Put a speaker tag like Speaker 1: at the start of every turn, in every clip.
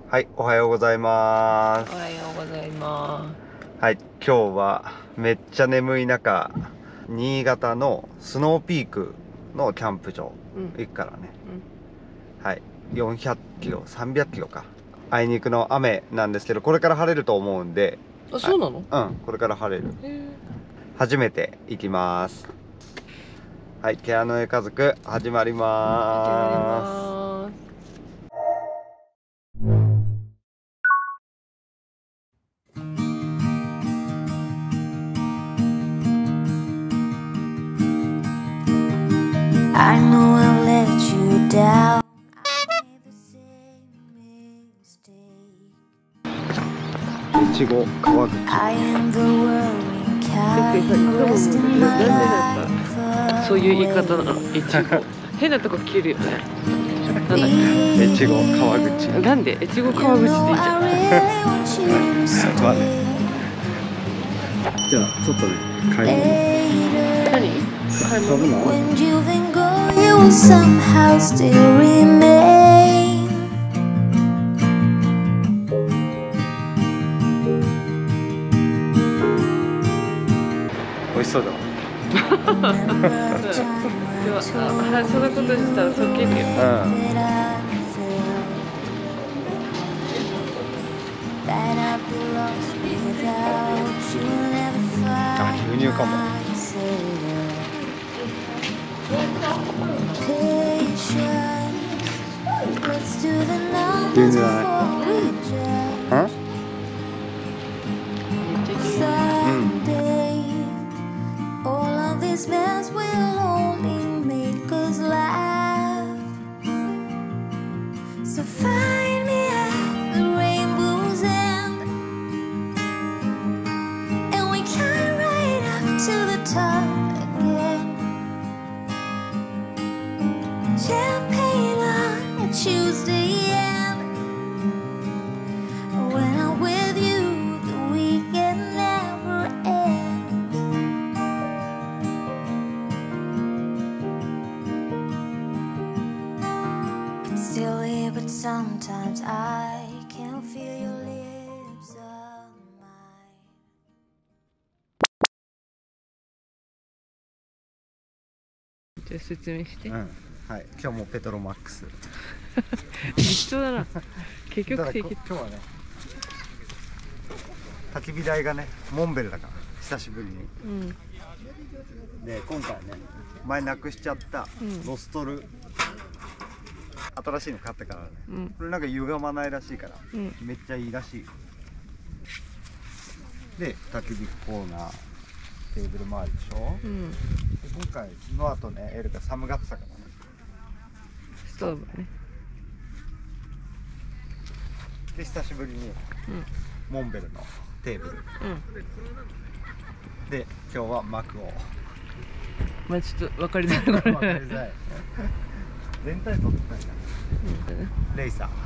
Speaker 1: はい、おはようございます。
Speaker 2: おはようございま
Speaker 1: はい、今日はめっちゃ眠い中、新潟のスノーピークのキャンプ場行くからね。はい、400キロ、300キロか。あいにくの雨なんですけど、これから晴れると思うんで。
Speaker 2: あ、そうなの？
Speaker 1: うん、これから晴れる。初めて行きます。はい、毛穴の家族始まります。
Speaker 3: I know I've let you down.
Speaker 1: いちご川口。
Speaker 3: I am the worrying kind, resting my life.
Speaker 2: そういう言い方なの。いちご。変なとこ切るよね。なんだっ
Speaker 1: いちご川口。
Speaker 2: け。なんで？いちご川口でいいじゃん。
Speaker 1: じゃあちょっとね、買い物。
Speaker 2: 何？買い物？
Speaker 3: When you think go, you will somehow still remain.
Speaker 1: 美味しそうだわ。
Speaker 2: でもそんなことしたらそっけるよ。
Speaker 1: あ、牛乳かも。牛乳だね。
Speaker 3: This mess will only make us laugh. So find me at the rainbow's end, and we climb right up to the top again. Champagne on a Tuesday, and when I'm with you, the weekend never ends. Silly, but sometimes I can feel your lips on mine.
Speaker 2: じゃあ説明して。
Speaker 1: はい、今日もペトロマックス。
Speaker 2: 一緒だな。結局
Speaker 1: 今日はね、焚き火台がね、モンベルだから久しぶりに。で、今回ね、前なくしちゃったロストル、新しいの買ったからね、これなんか歪まないらしいから、めっちゃいいらしい。で、焚き火コーナー、テーブルもあるでしょ。で、今回の後ね、エルが寒がってたからね、
Speaker 2: ストーブね。
Speaker 1: で、久しぶりにモンベルのテーブル、で、今日は幕を
Speaker 2: まあちょっと分かりづらい。
Speaker 1: 分かりづらい。全体撮ってたんじゃん。レイサー。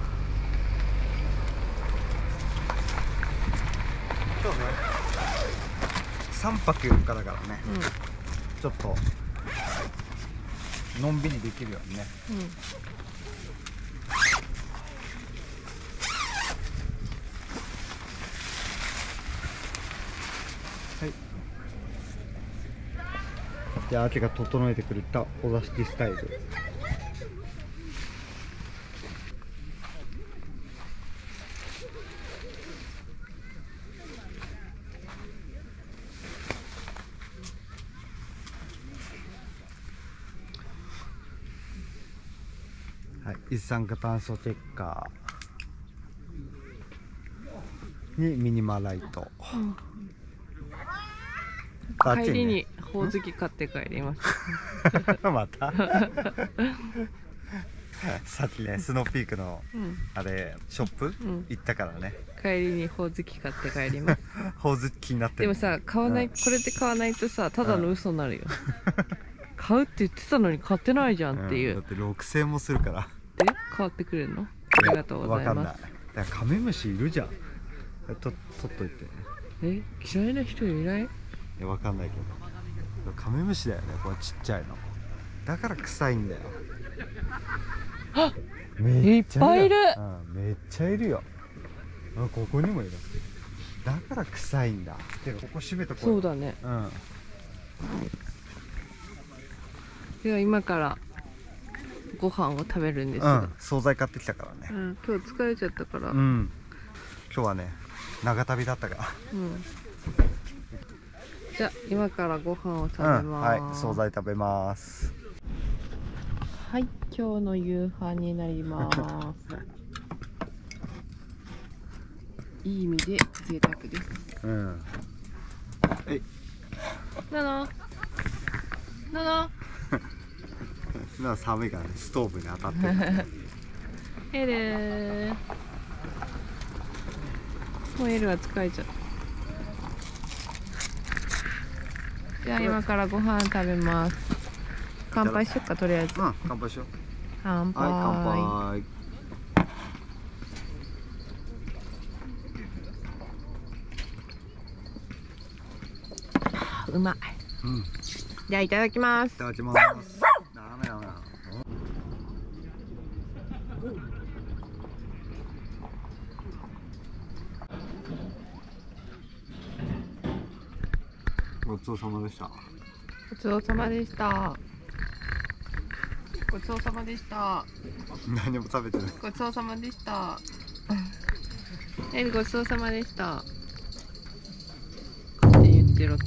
Speaker 1: 今日ね、3泊4日だからね、ちょっとのんびりできるようにね。はい。で、アケが整えてくれたお座敷スタイル。はい、一酸化炭素チェッカーにミニマライト。
Speaker 2: 帰りにほおずき買って帰ります。
Speaker 1: またさっきね、スノーピークのあれショップ行ったからね、
Speaker 2: 帰りにほおずき買って帰ります。
Speaker 1: ほおずきになってる。
Speaker 2: でもさ、買わない、これで買わないとさ、ただの嘘になるよ。買うって言ってたのに買ってないじゃんっていう。
Speaker 1: だって6000円もするから。
Speaker 2: で、変わってくれるの？ありがとうございます。
Speaker 1: わかんない。だからカメムシいるじゃん。取っといて。
Speaker 2: 嫌いな人いない？
Speaker 1: わかんないけど、カメムシだよね、これちっちゃいの。だから臭いんだよ。
Speaker 2: いっぱいいる。
Speaker 1: めっちゃいるよ。あ、ここにもいる。だから臭いんだ。てかここ閉めとこう。
Speaker 2: そうだね。
Speaker 1: うん。
Speaker 2: では今からご飯を食べるんです
Speaker 1: うん、惣菜買ってきたからね。
Speaker 2: うん、今日疲れちゃったから。
Speaker 1: うん。今日はね、長旅だったから。
Speaker 2: うん。じゃあ今からご飯を食べます。
Speaker 1: はい、惣菜食べます。
Speaker 2: はい、今日の夕飯になります。いい意味で贅沢です。
Speaker 1: うん。えい。
Speaker 2: なの
Speaker 1: 寒いからね、ストーブに当たってる。
Speaker 2: エルもうエルは疲れちゃった。じゃあ今からご飯食べます。乾杯しよっか、とりあえず。
Speaker 1: うん、乾杯しよう。
Speaker 2: 乾杯。
Speaker 1: はい、乾杯。
Speaker 2: うまい。
Speaker 1: うん。
Speaker 2: じゃあいただきます。
Speaker 1: いただきます。ダメだな。ごちそうさまでした。
Speaker 2: ごちそうさまでした。ごちそうさまでした。
Speaker 1: 何も食べてない。
Speaker 2: ごちそうさまでした。エルごちそうさまでした。って言ってろって。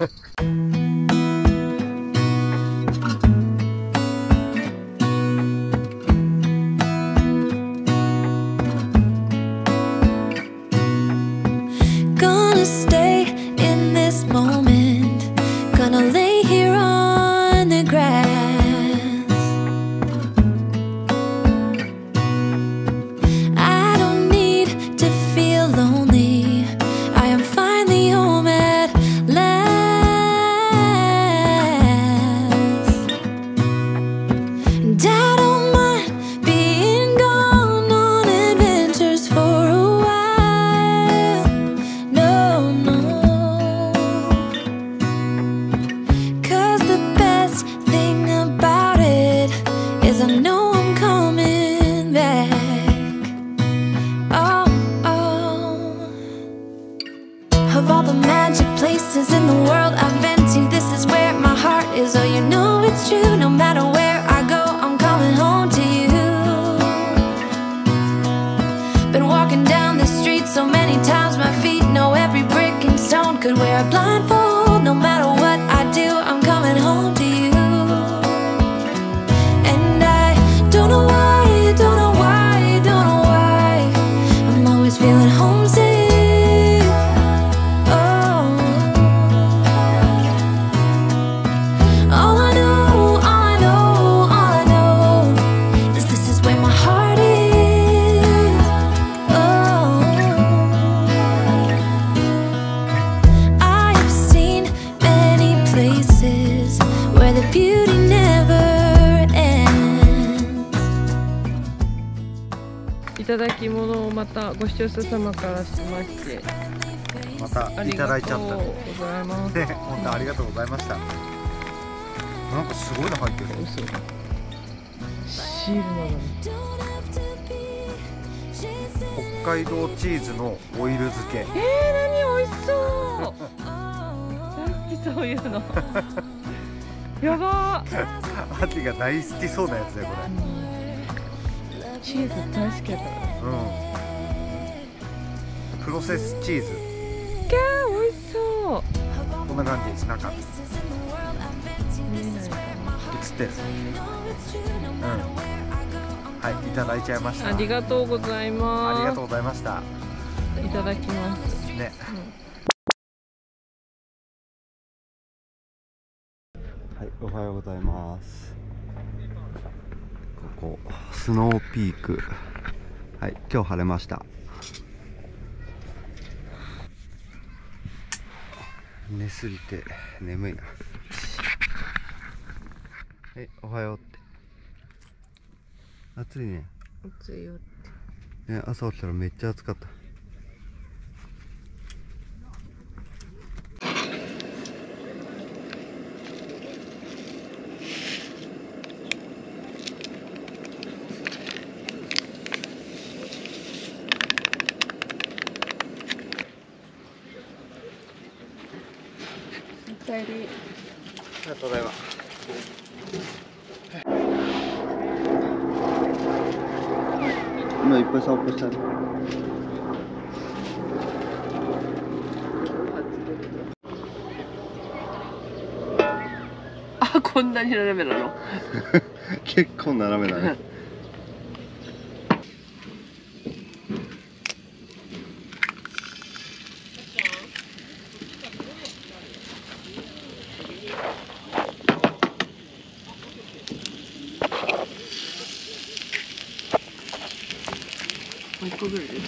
Speaker 3: Gonna stay in this moment. Gonna lay here on the grass. I don't need to feel lonely. I am finally home at last. And I don't mind being gone on adventures for a while. No, no. 'Cause the best thing about it is I know I'm coming back. Oh, oh. Of all the magic places in the world I've been to, this is where my heart is. Oh, you know it's true. No matter where I go, I'm coming home to you. Been walking down the street so many times, my feet know every brick and stone. Could wear a blindfold. No matter what I do, I'm coming home to you. And I don't know why, don't know why, don't know why I'm always feeling homesick. Oh, all I know, all I know, all I know is this is where my heart is. Oh, I have seen many places where the beauty never ends.
Speaker 2: いただき物をまたご視聴者様からしまして、
Speaker 1: またいただいちゃったね。
Speaker 2: ございます。
Speaker 1: ね、本当ありがとうございました。なんかすごいの入ってる。
Speaker 2: 嘘。シールなのに。
Speaker 1: 北海道チーズのオイル漬け。
Speaker 2: 何美味しそう。大好きそういうの。やばー。
Speaker 1: アキが大好きそうなやつだよこ
Speaker 2: チーズ大好きだから。
Speaker 1: れ。うん。プロセスチーズ。
Speaker 2: キャー美味しそう。
Speaker 1: こんな感じ。中。
Speaker 2: 見えないかな。
Speaker 1: 映ってる。うん。はい、いただいちゃいました。
Speaker 2: ありがとうございます。
Speaker 1: ありがとうございました。
Speaker 2: いただきます。
Speaker 1: ね。はい、おはようございます。ここスノーピーク。はい、今日晴れました。寝すぎて眠いな。おはようって。暑いね。
Speaker 2: 暑いよって。
Speaker 1: ね、朝起きたらめっちゃ暑かった。
Speaker 2: 帰り。
Speaker 1: ありがとうございます。今いっぱい散歩したね。
Speaker 2: あ、こんなに斜めなの。
Speaker 1: 結構斜めだね。
Speaker 2: もう一個ぐらいで。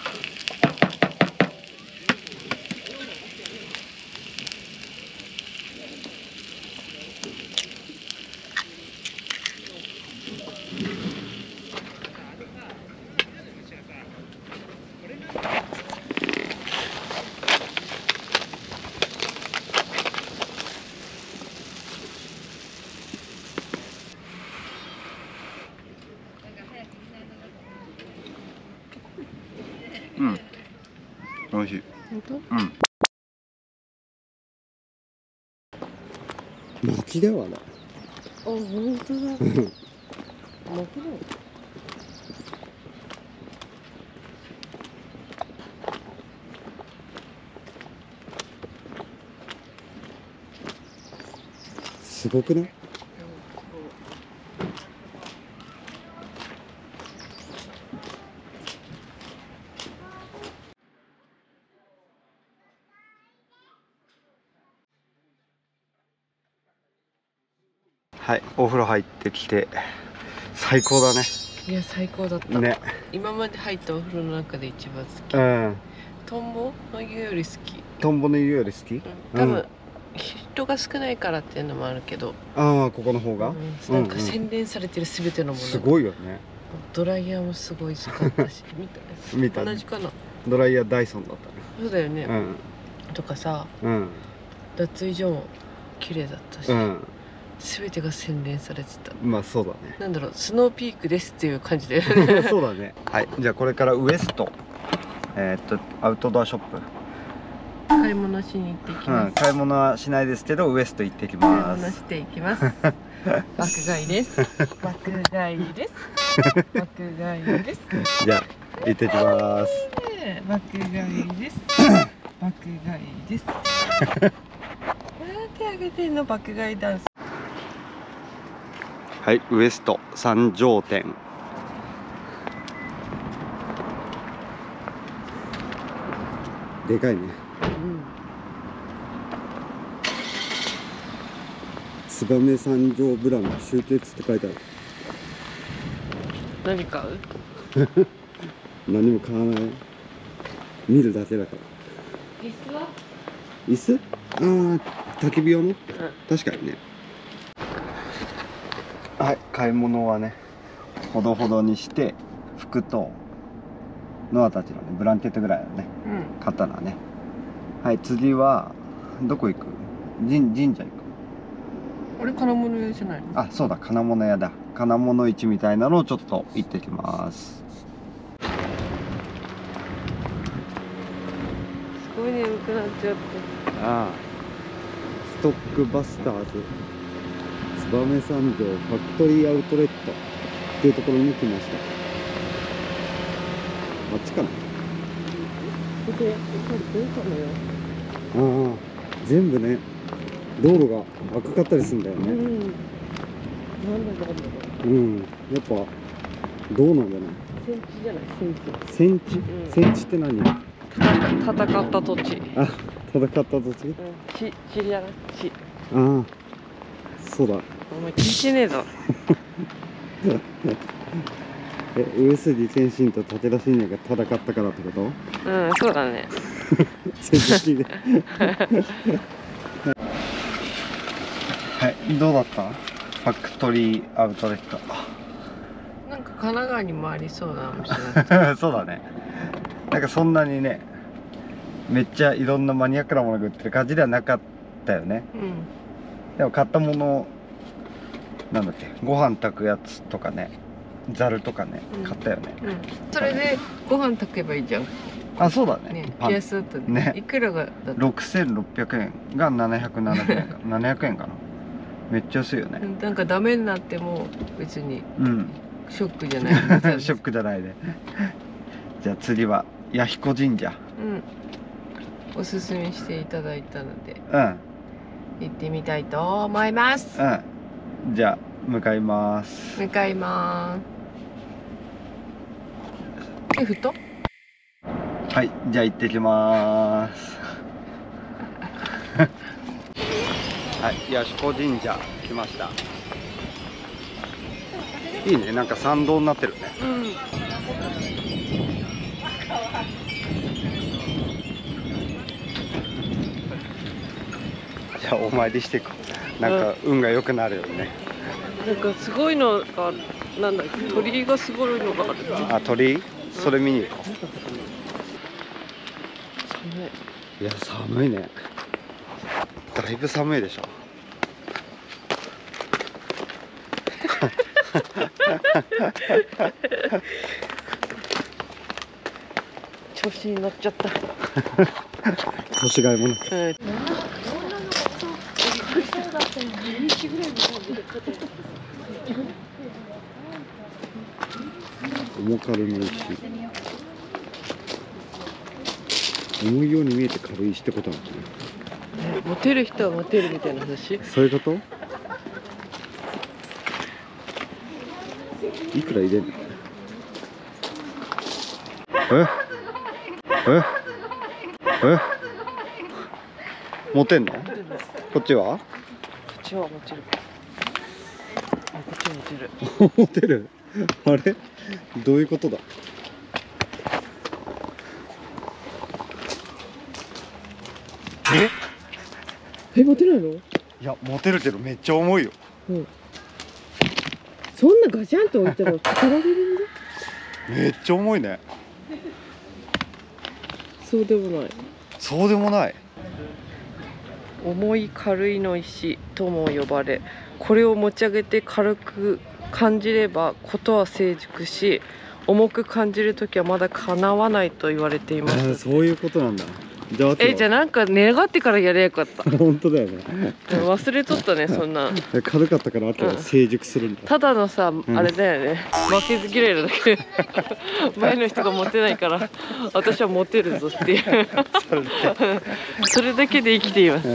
Speaker 1: うん。美味しい。
Speaker 2: 本当？
Speaker 1: うん。薪だわな。
Speaker 2: あ、本当だ。薪だ。
Speaker 1: すごくない？はい、お風呂入ってきて最高だね。
Speaker 2: いや、最高だった
Speaker 1: ね。
Speaker 2: 今まで入ったお風呂の中で一番好き。
Speaker 1: うん。
Speaker 2: トンボの湯より好き。
Speaker 1: トンボの湯より好き？
Speaker 2: 多分、人が少ないからっていうのもあるけど。
Speaker 1: ああ、ここの方が。
Speaker 2: なんか洗練されてるすべてのもの。
Speaker 1: すごいよね。
Speaker 2: ドライヤーもすごい使ったし、
Speaker 1: 見た。
Speaker 2: 同じかな。
Speaker 1: ドライヤーダイソンだったね。
Speaker 2: そうだよね。
Speaker 1: うん。
Speaker 2: とかさ、脱衣所も綺麗だったし。すべてが洗練されてた。
Speaker 1: まあそうだね。
Speaker 2: なんだろう、スノーピークですっていう感じで。
Speaker 1: そうだね。はい、じゃあこれからウエスト、アウトドアショップ。
Speaker 2: 買い物しに行ってきます。
Speaker 1: 買い物はしないですけど、ウエスト行ってき
Speaker 2: 買い
Speaker 1: ます。
Speaker 2: 物していきます。爆買いです。爆買いです。爆買いです。
Speaker 1: じゃあ行ってきます。
Speaker 2: 爆買いです。爆買いです。手上げてんの爆買いダンス。
Speaker 1: はい、ウエスト三条店。でかいね。燕三条ブランド集結って書いてある。
Speaker 2: 何買う？
Speaker 1: 何も買わない。見るだけだから。
Speaker 2: 椅子は？
Speaker 1: 椅子？ああ、焚き火用の？確かにね。はい、買い物はね、ほどほどにして、服とノアたちのね、ブランケットぐらいをね、買ったのはね。はい、次はどこ行く？神社行く。
Speaker 2: 俺金物屋じゃないの？
Speaker 1: あ、そうだ、金物屋だ。金物市みたいなのをちょっと行ってきます。
Speaker 2: すごい眠くなっちゃって。
Speaker 1: ああ、ストックバスターズ燕三条ファクトリーアウトレットっていうところに来ました。あっちかな。
Speaker 2: ここやっぱりどうかのよ。
Speaker 1: ああ、全部ね、道路が赤かったりするんだよね。
Speaker 2: なんだろう。
Speaker 1: やっぱどうなんだね。
Speaker 2: 戦地じゃない？
Speaker 1: 戦地？戦地って何？
Speaker 2: 戦った土地。
Speaker 1: あ、戦った土地？
Speaker 2: 地じゃない？地。
Speaker 1: ああ、そうだ。
Speaker 2: お前聞いてねえぞ。
Speaker 1: 上杉謙信と武田信玄が戦ったからってこと？
Speaker 2: そうだね。
Speaker 1: 戦時で。はい、どうだった？ファクトリーアウトレット。
Speaker 2: なんか神奈川にもありそうなお店
Speaker 1: だそうだね。なんかそんなにね、めっちゃいろんなマニアックなものが売ってる感じではなかったよね。でも買ったもの、なんだっけ、ご飯炊くやつとかね、ざるとかね、買ったよね。
Speaker 2: それでご飯炊けばいいじゃん。
Speaker 1: あ、そうだね。
Speaker 2: ね、ピアスだった
Speaker 1: ね。
Speaker 2: いくらがだった
Speaker 1: 6600円が770円か700円かな。めっちゃ安いよね。
Speaker 2: なんかダメになっても別に
Speaker 1: うん
Speaker 2: ショックじゃない
Speaker 1: ショックじゃないで。じゃあ次は弥彦神社。
Speaker 2: うん、おすすめしていただいたので
Speaker 1: うん
Speaker 2: 行ってみたいと思います。
Speaker 1: うん。じゃあ向かいます。
Speaker 2: 向かいます。ふと
Speaker 1: はい、じゃあ行ってきます。はい、弥彦神社来ました。いいね、なんか参道になってるね。
Speaker 2: うん。
Speaker 1: じゃあお参りしていこう。なんか運が良くなるよね。
Speaker 2: なんかすごいのが、なんだっけ、鳥居がすごいのがある。
Speaker 1: あ、鳥居？それ見に行こう。
Speaker 2: 寒い。
Speaker 1: いや、寒いね。だいぶ寒いでしょ。
Speaker 2: 調子に乗っちゃった。
Speaker 1: 年がいもの。重軽の石。重いように見えて軽い石ってことなのかな。
Speaker 2: モテる人はモテるみたいな話。
Speaker 1: そういうこと？いくら入れんの？え持てんの？こっちは？
Speaker 2: こっちはモテる。あ、こっちはモテる。
Speaker 1: 持てる？あれ？どういうことだ？
Speaker 2: え、モテないの？
Speaker 1: いや、持てるけどめっちゃ重いよ。
Speaker 2: うん。そんなガチャンと置いたらたられるんだ。
Speaker 1: めっちゃ重いね。
Speaker 2: そうでもない。
Speaker 1: そうでもない。
Speaker 2: 重い軽いの石とも呼ばれ、これを持ち上げて軽く感じればことは成熟し、重く感じるときはまだ叶わないと言われています。
Speaker 1: そういうことなんだ。じゃあ、
Speaker 2: じゃあなんか願ってからやればよかった。
Speaker 1: 本当だよね。
Speaker 2: 忘れとったね、そんな。
Speaker 1: 軽かったからあとは成熟するんだ。
Speaker 2: ただのさ、あれだよね。負けず嫌いなだけ。前の人がモテないから、私はモテるぞっていう。それだけで生きています。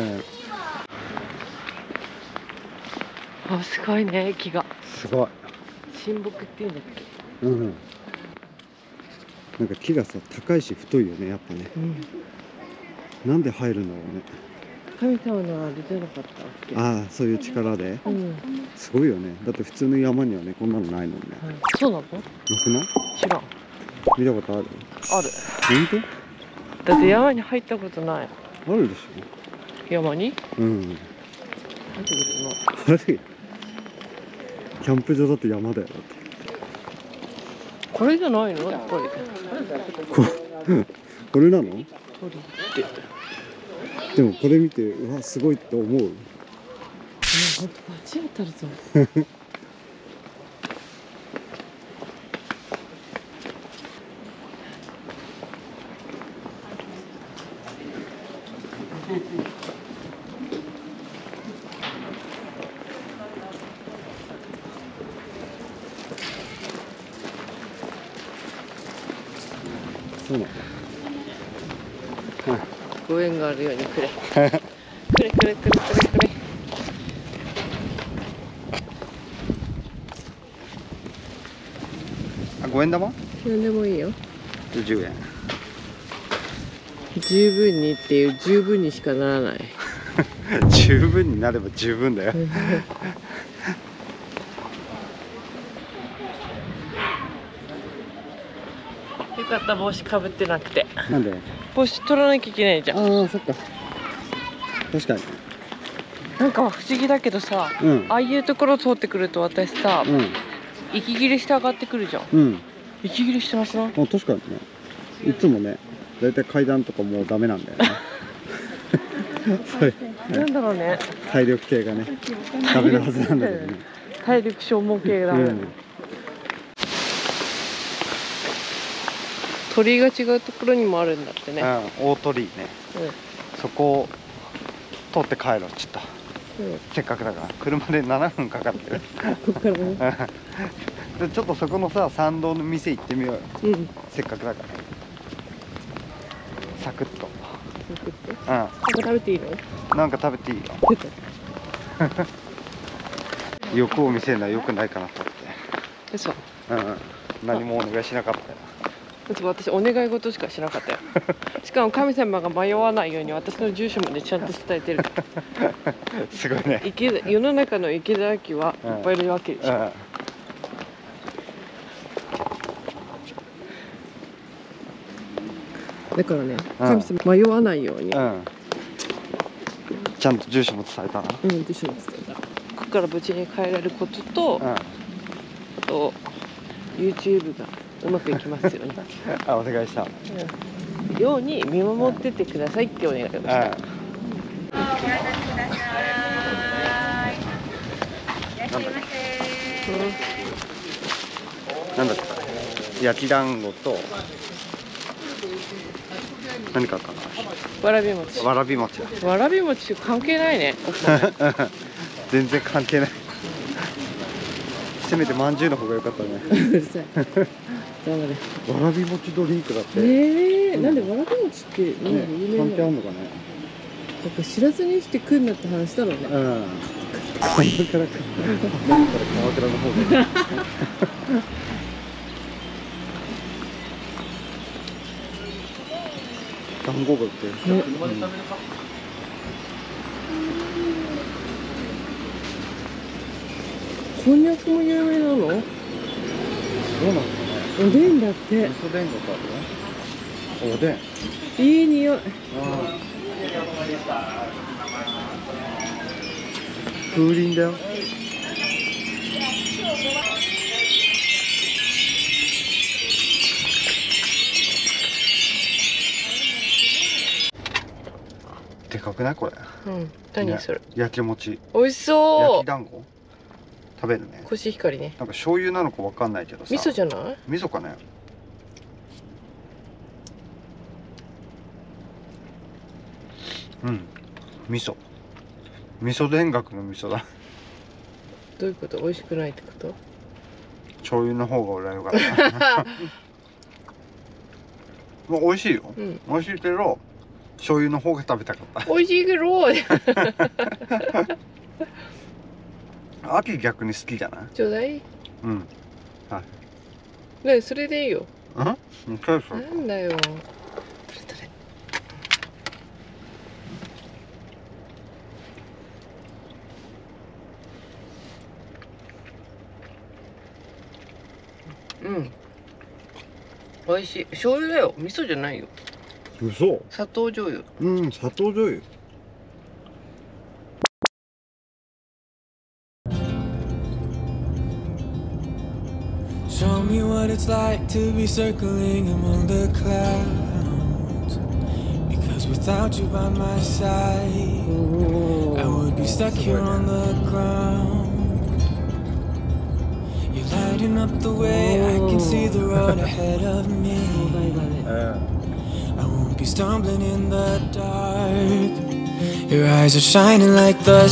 Speaker 2: あ、すごいね、木が。
Speaker 1: すごい。
Speaker 2: 神木っていうんだっけ。
Speaker 1: うん。なんか木がさ、高いし太いよね、やっぱね。なんで入るんだろうね。
Speaker 2: 神様のあれじゃなかったっけ。
Speaker 1: ああ、そういう力で。すごいよね。だって普通の山にはね、こんなのないもんね。
Speaker 2: そうなの？な
Speaker 1: くない？
Speaker 2: 知らん。
Speaker 1: 見たことある？
Speaker 2: ある。
Speaker 1: 本
Speaker 2: 当？だって山に入ったことない。
Speaker 1: あるでし
Speaker 2: ょ。山に？
Speaker 1: うん。
Speaker 2: 入ったことない。
Speaker 1: あれ？キャンプ場だって山だよ。だって。
Speaker 2: これじゃないの？やっぱり。
Speaker 1: これなの？
Speaker 2: 鳥って。
Speaker 1: でもこれ見て、うわ、すごいって思う。
Speaker 2: ほんとバチ当たるぞ。
Speaker 1: そうなの？
Speaker 2: ご縁があるようにくれ。くれくれくれくれくれ。
Speaker 1: あ、5円玉？
Speaker 2: なんでもいいよ。
Speaker 1: 10円。
Speaker 2: 十分にっていう十分にしかならない。
Speaker 1: 十分になれば十分だよ。
Speaker 2: よかった、帽子かぶってなくて。
Speaker 1: なんで？
Speaker 2: 帽子取らなきゃいけないじゃん。
Speaker 1: ああ、そっか。確かに。
Speaker 2: なんか不思議だけどさ、ああいうところ通ってくると私さ、息切れして上がってくるじゃん。息切れしてますな。
Speaker 1: あ、確かにね。いつもね、だいたい階段とかもうダメなんだよね。それ
Speaker 2: なんだろうね。
Speaker 1: 体力系がね、ダメなはずなんだけどね。
Speaker 2: 体力消耗系だ。 鳥居が違うところにもあるんだってね。
Speaker 1: 大鳥居ね。そこを通って帰ろうちょっと。せっかくだから車で7分かかってる。
Speaker 2: ここからね。
Speaker 1: でちょっとそこのさ参道の店行ってみようよ。せっかくだから。サクッと。
Speaker 2: なんか食べていいの？
Speaker 1: なんか食べていいよ。欲を見せるのは良くないかなと思って。
Speaker 2: 嘘。
Speaker 1: 何もお願いしなかったよ。
Speaker 2: 私お願い事しかしなかったよ。しかも神様が迷わないように私の住所までちゃんと伝えてる。
Speaker 1: すごいね。
Speaker 2: 世の中の池田明はいっぱいいるわけでしょ。だからね、神様迷わないように。
Speaker 1: ちゃんと住所も伝えたな。
Speaker 2: 住所も伝えた。ここから無事に帰れることと、YouTube がうまくいきますように。
Speaker 1: お願いした。
Speaker 2: ように見守っててくださいってお願いをした。
Speaker 1: なんだっけ、焼き団子と何かかな。
Speaker 2: わらび餅。
Speaker 1: わらび餅だ。
Speaker 2: わらび餅関係ないね。
Speaker 1: 全然関係ない。せめてまんじゅうの方が良かったね。
Speaker 2: うるさい。わ
Speaker 1: らび餅ドリンクだって。
Speaker 2: なんでわらび餅って有名なの？
Speaker 1: 関係あんのかね。
Speaker 2: やっぱ知らずにして来んなって話だろうね。
Speaker 1: 鎌倉の方で。団子が売ってる。
Speaker 2: こんにゃくも有名なの？
Speaker 1: そうなんだね。
Speaker 2: おでんだって。
Speaker 1: 味噌田楽あるよ。おでん。
Speaker 2: いい匂い。
Speaker 1: 風鈴だよ。でかくないこれ？
Speaker 2: 何それ？
Speaker 1: 焼き餅。
Speaker 2: 美味しそう。
Speaker 1: 焼き団子。食べるね。
Speaker 2: コシヒカリね。
Speaker 1: なんか醤油なのかわかんないけどさ。
Speaker 2: 味噌じゃない？
Speaker 1: 味噌かね。味噌田楽の味噌だ。
Speaker 2: どういうこと？美味しくないってこと？
Speaker 1: 醤油の方が俺は良かった。もう美味しいよ。美味しいけど醤油の方が食べたかった。
Speaker 2: 美味しいけど。
Speaker 1: 秋逆に好きじゃない？
Speaker 2: ちょうだい。
Speaker 1: はい。
Speaker 2: ね、それでいいよ。
Speaker 1: なん
Speaker 2: だよ。美味しい。醤油だよ。味噌じゃないよ。
Speaker 1: 嘘？
Speaker 2: 砂糖醤油。
Speaker 1: 砂糖醤油。
Speaker 4: Show me what it's like to be circling among the clouds. Because without you by my side, I would be stuck here on the ground. You're lighting up the way, I can see the road ahead of me. I won't be stumbling in the dark. Your eyes are shining like the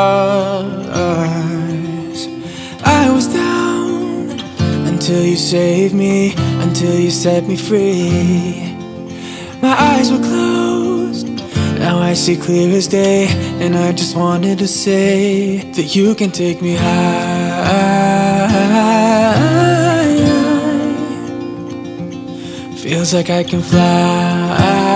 Speaker 4: stars. I was down until you saved me, until you set me free. My eyes were closed, now I see clear as day. And I just wanted to say that you can take me high. Feels like I can fly.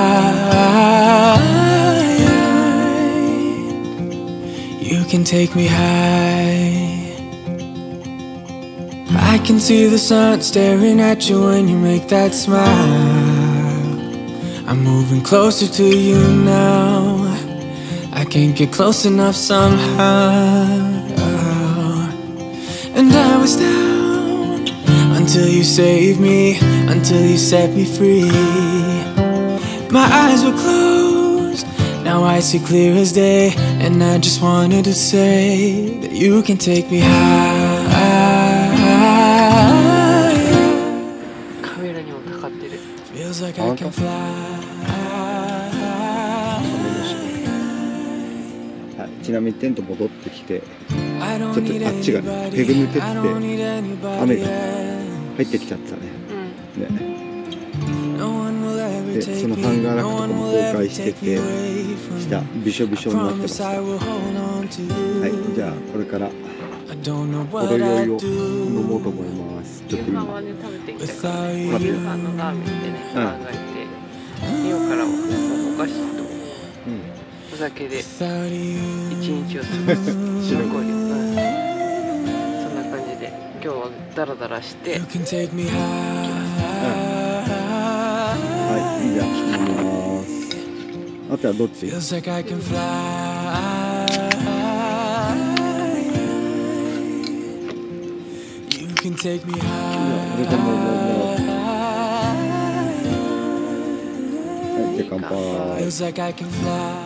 Speaker 4: You can take me high. I can see the sun staring at you when you make that smile. I'm moving closer to you now. I can't get close enough somehow. And I was down until you saved me, until you set me free. My eyes were closed, now I see clear as day. And I just wanted to say that you can take me high.
Speaker 2: カメラにもかかってる。
Speaker 4: Feels like I can fly.
Speaker 1: はい、ちなみにテント戻ってきて、
Speaker 4: I
Speaker 1: ちょ
Speaker 4: don't
Speaker 1: っと
Speaker 4: need
Speaker 1: あっちがね、ペグ抜けて
Speaker 4: I don't need
Speaker 1: て、
Speaker 4: anybody
Speaker 1: 雨が
Speaker 4: else.
Speaker 1: 入ってきちゃってたね。ね。
Speaker 4: No one will ever
Speaker 1: で、
Speaker 4: take
Speaker 1: その
Speaker 4: me.
Speaker 1: ハンガーラッ
Speaker 4: No
Speaker 1: クとか
Speaker 4: one
Speaker 1: も
Speaker 4: will
Speaker 1: 崩
Speaker 4: ever
Speaker 1: 壊して
Speaker 4: take me
Speaker 1: て、
Speaker 4: away from
Speaker 1: 下
Speaker 4: you.
Speaker 1: びしょびしょになってまし
Speaker 4: Promise
Speaker 1: た。
Speaker 4: I
Speaker 1: は
Speaker 4: will hold on to
Speaker 1: い、
Speaker 4: you.
Speaker 1: じゃあこれから
Speaker 4: I don't know
Speaker 1: ほ
Speaker 4: what
Speaker 1: ろ酔
Speaker 4: I'd
Speaker 1: いを飲もうと
Speaker 4: do
Speaker 1: 思います。ちょっと今。
Speaker 2: 夕飯はね食べてきたから、
Speaker 4: without
Speaker 2: 夕
Speaker 4: you.
Speaker 2: 飯のラーメンでね考えて、今からはお菓子とお酒で
Speaker 4: Without
Speaker 2: 一
Speaker 4: you.
Speaker 2: 日を過ごす残り、そんな感じで今日はダラダラして
Speaker 4: You can take me high.
Speaker 1: はい、じゃあ飲みます。あとはどっち？
Speaker 4: Feels like I can fly. You can take me
Speaker 1: 俺とももう
Speaker 4: high.
Speaker 1: はい、じゃあ乾杯。
Speaker 4: Feels like I can fly.